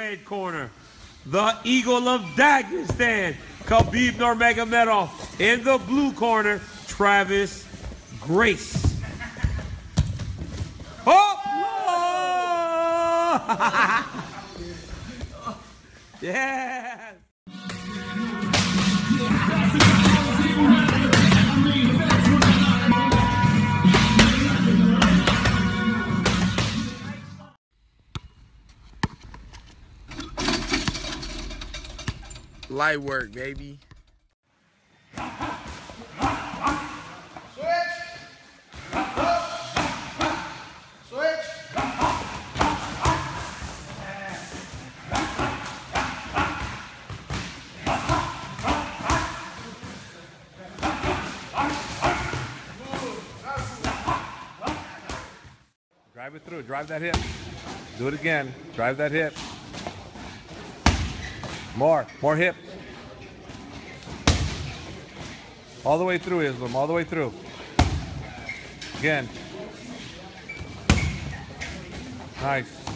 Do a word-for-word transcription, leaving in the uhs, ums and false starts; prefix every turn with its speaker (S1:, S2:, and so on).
S1: red corner, the Eagle of Dagestan, Khabib Nurmagomedov. In the blue corner, Travis Grace. Oh! Yeah!
S2: Light work, baby.
S3: Drive it through, drive that hip. Do it again, drive that hip. More, more hip. All the way through, Islam, all the way through. Again. Nice.